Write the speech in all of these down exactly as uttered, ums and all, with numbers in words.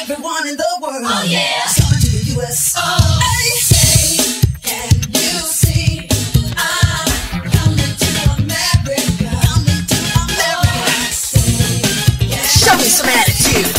everyone in the world. Oh yeah, it's coming to the U S. Oh, say, can you see? I'm coming to America. Coming to America. Say, yeah. Show me some attitude.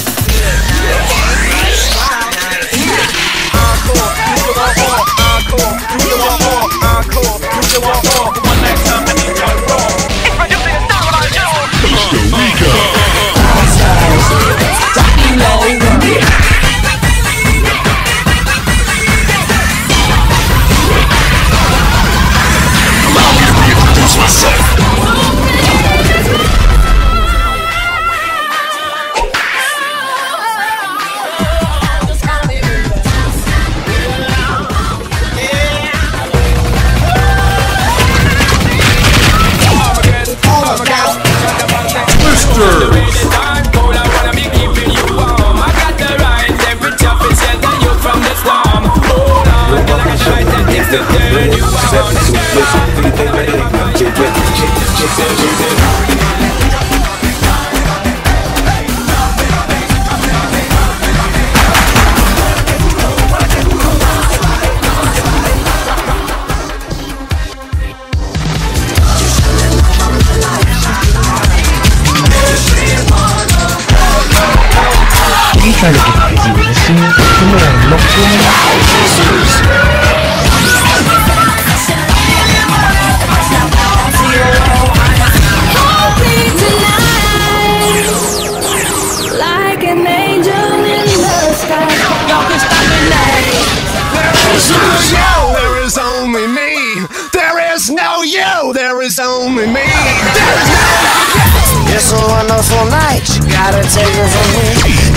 Trying to get busy with this scene, come on, look for like an angel in the sky. Y'all can stop me now. There is only me. There is no you. There is only me. There is no you. It's a wonderful night. You gotta take it from me.